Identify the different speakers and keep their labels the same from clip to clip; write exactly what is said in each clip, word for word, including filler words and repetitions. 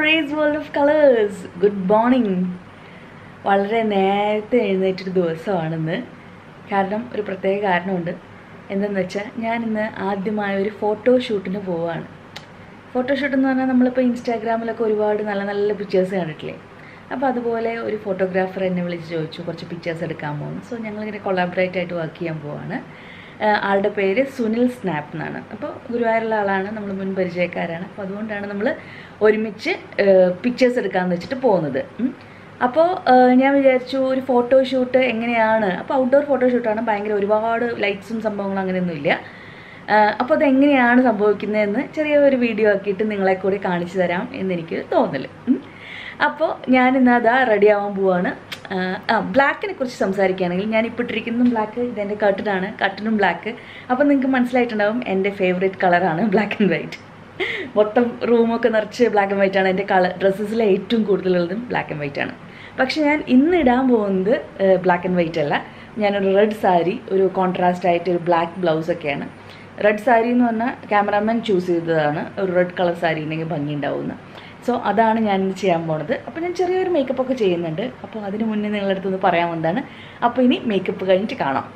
Speaker 1: Ray's World of Colors. Good morning. വളരെ നേരത്തെ എഴുന്നേറ്റൊരു ദിവസമാണെന്ന്. കാരണം ഒരു പ്രത്യേക കാരണമുണ്ട്. എന്തെന്ന് വെച്ചാൽ ഞാൻ ഇന്ന് ആദ്യമായ ഒരു ഫോട്ടോഷൂട്ടിന് പോവുകയാണ്. ഫോട്ടോഷൂട്ട് എന്ന് പറഞ്ഞാൽ നമ്മളിപ്പോൾ ഇൻസ്റ്റാഗ്രാമിലൊക്കെ ഒരുപാട് നല്ല നല്ല പിക്ചേഴ്സ് കണ്ടിട്ടില്ലേ. അപ്പോൾ അതുപോലെ ഒരു ഫോട്ടോഗ്രാഫർ എന്നെ വിളിച്ച് ചോദിച്ചു കുറച്ച് പിക്ചേഴ്സ് എടുക്കാമോ എന്ന്. സോ ഞങ്ങളിങ്ങനെ കൊളാബറേറ്റ് ആയിട്ട് വർക്ക് ചെയ്യാൻ പോവാണ്. ആളുടെ പേര് സുനിൽ സ്നാപ്പ് എന്നാണ്. അപ്പോൾ ഗുരുവായൂരുള്ള ആളാണ്, നമ്മൾ മുൻ പരിചയക്കാരാണ്. അപ്പോൾ അതുകൊണ്ടാണ് നമ്മൾ ഒരുമിച്ച് പിക്ചേഴ്സ് എടുക്കാമെന്ന് വെച്ചിട്ട് പോകുന്നത്. അപ്പോൾ ഞാൻ വിചാരിച്ചു ഒരു ഫോട്ടോഷൂട്ട് എങ്ങനെയാണ്. അപ്പോൾ ഔട്ട്ഡോർ ഫോട്ടോഷൂട്ടാണ്, ഭയങ്കര ഒരുപാട് ലൈറ്റ്സും സംഭവങ്ങളും അങ്ങനെയൊന്നുമില്ല. അപ്പോൾ അതെങ്ങനെയാണ് സംഭവിക്കുന്നതെന്ന് ചെറിയ ഒരു വീഡിയോ ആക്കിയിട്ട് നിങ്ങളെ കൂടി കാണിച്ചു തരാം എന്നെനിക്ക് തോന്നൽ. അപ്പോൾ ഞാനിന്ന് അതാ റെഡി ആവാൻ പോവാണ്. ആ ബ്ലാക്കിനെ കുറിച്ച് സംസാരിക്കുകയാണെങ്കിൽ ഞാനിപ്പോൾ ഇട്ടിരിക്കുന്നതും ബ്ലാക്ക്, ഇതെൻ്റെ കർട്ടനാണ്, കർട്ടനും ബ്ലാക്ക്. അപ്പോൾ നിങ്ങൾക്ക് മനസ്സിലായിട്ടുണ്ടാവും എൻ്റെ ഫേവറേറ്റ് കളറാണ് ബ്ലാക്ക് ആൻഡ് വൈറ്റ്. മൊത്തം റൂമൊക്കെ നിറച്ച് ബ്ലാക്ക് ആൻഡ് വൈറ്റ് ആണ്. എൻ്റെ കളർ ഡ്രസ്സസിലെ ഏറ്റവും കൂടുതലുള്ളതും ബ്ലാക്ക് ആൻഡ് വൈറ്റ് ആണ്. പക്ഷെ ഞാൻ ഇന്ന് ഇടാൻ പോകുന്നത് ബ്ലാക്ക് ആൻഡ് വൈറ്റ് അല്ല. ഞാനൊരു റെഡ് സാരി, ഒരു കോൺട്രാസ്റ്റ് ആയിട്ട് ഒരു ബ്ലാക്ക് ബ്ലൗസൊക്കെയാണ്. റെഡ് സാരി എന്ന് പറഞ്ഞാൽ ക്യാമറാമാൻ ചൂസ് ചെയ്തതാണ്. ഒരു റെഡ് കളർ സാരി ഉണ്ടെങ്കിൽ ഭംഗി ഉണ്ടാവുമെന്ന്. സോ അതാണ് ഞാൻ ഇന്ന് ചെയ്യാൻ പോണത്. അപ്പോൾ ഞാൻ ചെറിയൊരു മേക്കപ്പ് ഒക്കെ ചെയ്യുന്നുണ്ട്. അപ്പോൾ അതിന് മുന്നേ നിങ്ങളുടെ അടുത്തൊന്ന് പറയാൻ വന്നതാണ്. അപ്പോൾ ഇനി മേക്കപ്പ് കഴിഞ്ഞിട്ട് കാണാം.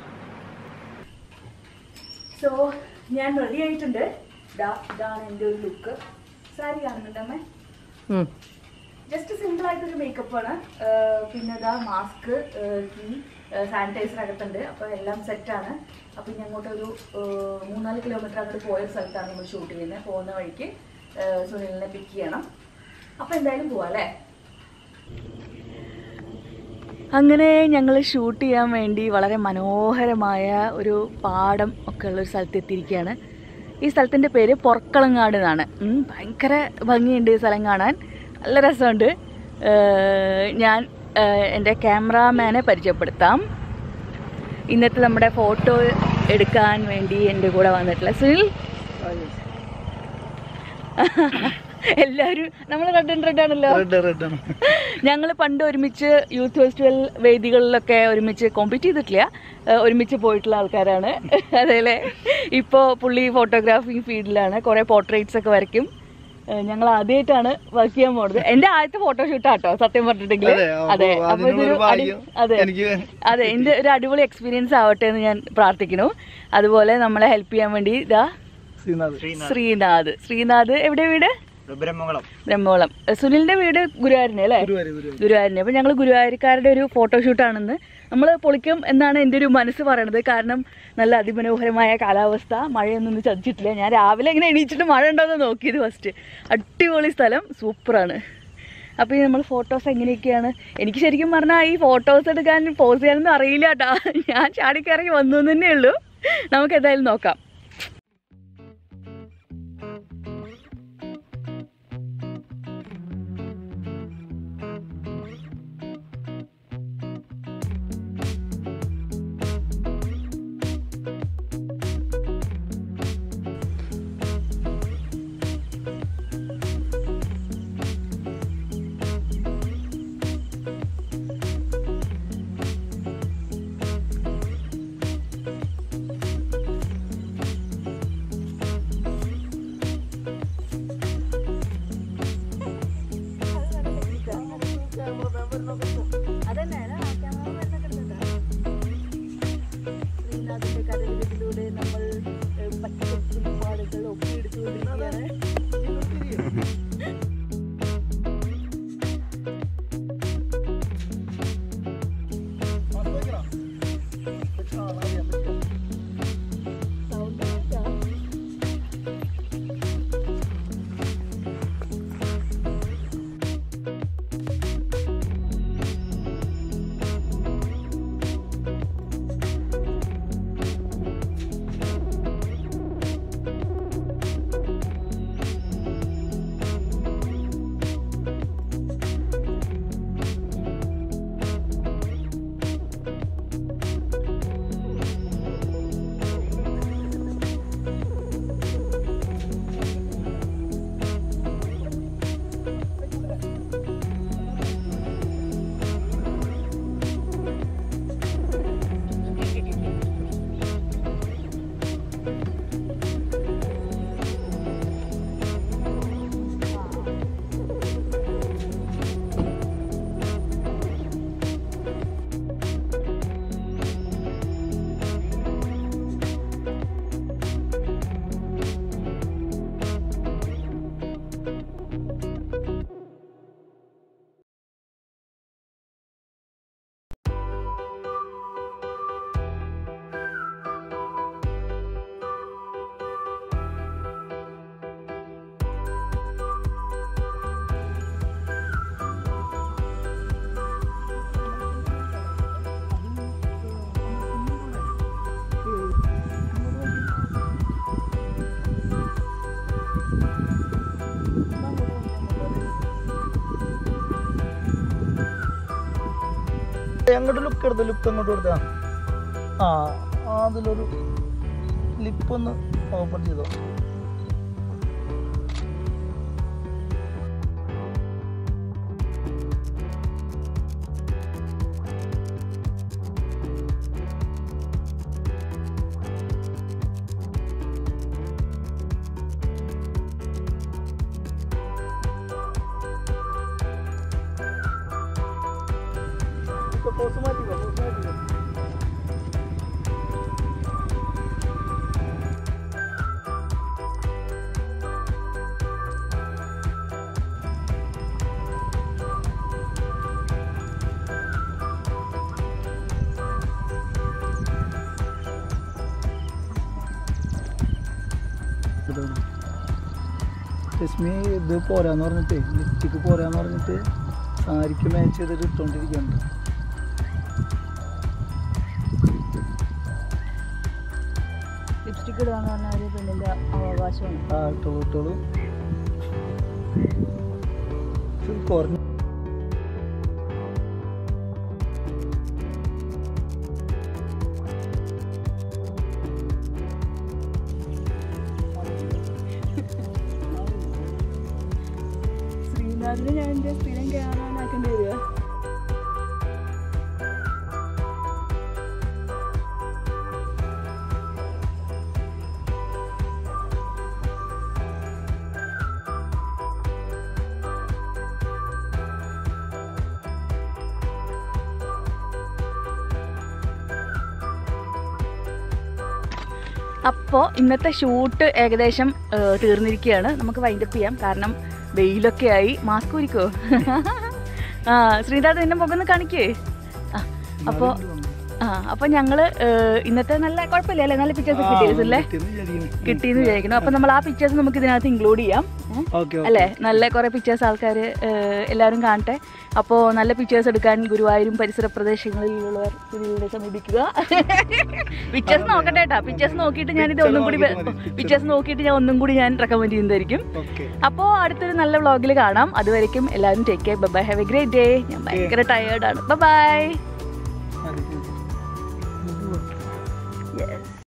Speaker 1: സോ ഞാൻ റെഡി ആയിട്ടുണ്ട്. ഇതാണ് എൻ്റെ ഒരു ലുക്ക്. സാരി കാണുന്നുണ്ട് അമ്മേ. ജസ്റ്റ് സിമ്പിൾ ആയിട്ടൊരു മേക്കപ്പാണ്. പിന്നെ ഇതാ മാസ്ക്, കീ, സാനിറ്റൈസർ അകത്തുണ്ട്. അപ്പോൾ എല്ലാം സെറ്റാണ്. അപ്പോൾ ഇനി അങ്ങോട്ടൊരു മൂന്നാല് കിലോമീറ്റർ അങ്ങോട്ട് പോയ സ്ഥലത്താണ് നമ്മൾ ഷൂട്ട് ചെയ്യുന്നത്. പോകുന്ന വഴിക്ക് സുനിലിനെ പിക്ക് ചെയ്യണം. അപ്പോൾ എന്തായാലും പോവാം അല്ലേ. അങ്ങനെ ഞങ്ങൾ ഷൂട്ട് ചെയ്യാൻ വേണ്ടി വളരെ മനോഹരമായ ഒരു പാടം ഒക്കെ ഉള്ളൊരു സ്ഥലത്ത് എത്തിയിരിക്കുകയാണ്. ഈ സ്ഥലത്തിൻ്റെ പേര് പൊറക്കളങ്ങാട് എന്നാണ്. ഭയങ്കര ഭംഗിയുണ്ട് ഈ സ്ഥലം കാണാൻ, നല്ല രസമുണ്ട്. ഞാൻ എൻ്റെ ക്യാമറാമാനെ പരിചയപ്പെടുത്താം. ഇന്നത്തെ നമ്മുടെ ഫോട്ടോ എടുക്കാൻ വേണ്ടി എൻ്റെ കൂടെ വന്നിട്ടുള്ള സുനിൽ. എല്ലാവരും നമ്മൾ റെഡ് ആൻഡ് റെഡ് ആണല്ലോ. ഞങ്ങൾ പണ്ട് ഒരുമിച്ച് യൂത്ത് ഫെസ്റ്റിവൽ വേദികളിലൊക്കെ ഒരുമിച്ച് കോമ്പീറ്റ് ചെയ്തിട്ടില്ല, ഒരുമിച്ച് പോയിട്ടുള്ള ആൾക്കാരാണ്. അതേലെ ഇപ്പോൾ പുള്ളി ഫോട്ടോഗ്രാഫി ഫീൽഡിലാണ്, കുറേ പോർട്രേറ്റ്സ് ഒക്കെ വരയ്ക്കും. ഞങ്ങൾ ആദ്യമായിട്ടാണ് വർക്ക് ചെയ്യാൻ പോകുന്നത്. എൻ്റെ ആദ്യത്തെ ഫോട്ടോഷൂട്ടാട്ടോ സത്യം പറഞ്ഞിട്ടുണ്ടെങ്കിൽ. അതെ, അപ്പോൾ ഇതൊരു അതെ അതെ എൻ്റെ ഒരു അടിപൊളി എക്സ്പീരിയൻസ് ആവട്ടെ എന്ന് ഞാൻ പ്രാർത്ഥിക്കുന്നു. അതുപോലെ നമ്മളെ ഹെൽപ്പ് ചെയ്യാൻ വേണ്ടി ഇതാ ശ്രീനാഥ്. ശ്രീനാഥ് എവിടെ വീട്? ബ്രഹ്മകുളം. ബ്രഹ്മകുളം. സുനിലിന്റെ വീട് ഗുരുവായൂരിനെ അല്ലേ? ഗുരുവായൂരിനെ. അപ്പോൾ ഞങ്ങൾ ഗുരുവായൂർക്കാരുടെ ഒരു ഫോട്ടോഷൂട്ടാണെന്ന്. നമ്മൾ പൊളിക്കും എന്നാണ് എൻ്റെ ഒരു മനസ്സ് പറയണത്. കാരണം നല്ല അതിമനോഹരമായ കാലാവസ്ഥ, മഴയൊന്നും ഒന്നും ചതിച്ചിട്ടില്ല. ഞാൻ രാവിലെ ഇങ്ങനെ എണീച്ചിട്ട് മഴ ഉണ്ടോയെന്ന് നോക്കിയത് ഫസ്റ്റ്. അടിപൊളി സ്ഥലം, സൂപ്പറാണ്. അപ്പോൾ ഈ നമ്മൾ ഫോട്ടോസ് എങ്ങനെയൊക്കെയാണ്, എനിക്ക് ശരിക്കും പറഞ്ഞാൽ ഈ ഫോട്ടോസ് എടുക്കാൻ പോസ് ചെയ്യാനൊന്നും അറിയില്ല കേട്ടോ. ഞാൻ ചാടിക്കറങ്ങി വന്നു തന്നെ ഉള്ളൂ. നമുക്ക് എന്തായാലും നോക്കാം. ശ്രീനാഥിന്റെ കഥകളിലൂടെ നമ്മൾ പച്ചക്കറി പാടുകൾ ഒക്കെ എടുത്തുകൊണ്ടിരിക്കുകയാണ്.
Speaker 2: അങ്ങോട്ട് ലുക്ക് എടുത്തു ലുക്ക് അങ്ങോട്ട് കൊടുത്താ ആ അതിലൊരു ലിപ്പൊന്ന് ഓപ്പൺ ചെയ്തോ പോസ് മാറ്റിക്കോ പോസ് മാറ്റിക്കോ രശ്മി ഇത് പോരാന്ന് പറഞ്ഞിട്ട് ലിപ്സ്റ്റിക്ക് പോരാന്ന് പറഞ്ഞിട്ട് സാരിക്ക് മാച്ച് ചെയ്തിട്ട് ഇട്ടുകൊണ്ടിരിക്കുന്നുണ്ട്
Speaker 1: ലിപ്സ്റ്റിക്ക് ഇടുകയെന്ന് പറഞ്ഞാൽ ഒരു പെണ്ണിൻ്റെ അവകാശമാണ്.
Speaker 2: ആ ഇട്ടോളൂ ഇട്ടോളൂ കുറഞ്ഞ
Speaker 1: ശ്രീനാഥിന് ഞാൻ എൻ്റെ സ്ഥിരം ക്യാമറമാനാക്കേണ്ടി വരിക. അപ്പോൾ ഇന്നത്തെ ഷൂട്ട് ഏകദേശം തീർന്നിരിക്കുകയാണ്. നമുക്ക് വൈൻഡപ്പ് ചെയ്യാം. കാരണം വെയിലൊക്കെ ആയി. മാസ്ക് ഒരുക്കോ? ആ ശ്രീനാഥ് നിന്നെ മുഖം കാണിക്കേ. ആ അപ്പോൾ ആ അപ്പോൾ ഞങ്ങൾ ഇന്നത്തെ നല്ല കുഴപ്പമില്ല അല്ലേ, നല്ല പിക്ചേഴ്സ് കിട്ടിയല്ലേ, കിട്ടിയെന്ന് വിചാരിക്കുന്നു. അപ്പോൾ നമ്മൾ ആ പിക്ചേഴ്സ് നമുക്ക് ഇതിനകത്ത് ഇൻക്ലൂഡ് ചെയ്യാം അല്ലേ. നല്ല കുറേ പിക്ചേഴ്സ് ആൾക്കാർ എല്ലാവരും കാണട്ടെ. അപ്പോൾ നല്ല പിക്ചേഴ്സ് എടുക്കാൻ ഗുരുവായൂരും പരിസര പ്രദേശങ്ങളിലുള്ളവർ ഇതിലൂടെ സമീപിക്കുക. പിക്ചേഴ്സ് നോക്കട്ടെ കേട്ടോ. പിക്ചേഴ്സ് നോക്കിയിട്ട് ഞാനിത് ഒന്നും കൂടി പിക്ചേഴ്സ് നോക്കിയിട്ട് ഞാൻ ഒന്നും കൂടി ഞാൻ റെക്കമെൻഡ് ചെയ്യുന്നതായിരിക്കും. അപ്പോൾ അടുത്തൊരു നല്ല വ്ളോഗിൽ കാണാം. അതുവരയ്ക്കും എല്ലാവരും take care. Bye bye. Have a great day. ഞാൻ ഭയങ്കര ടയേർഡാണ്. Bye bye. Yes.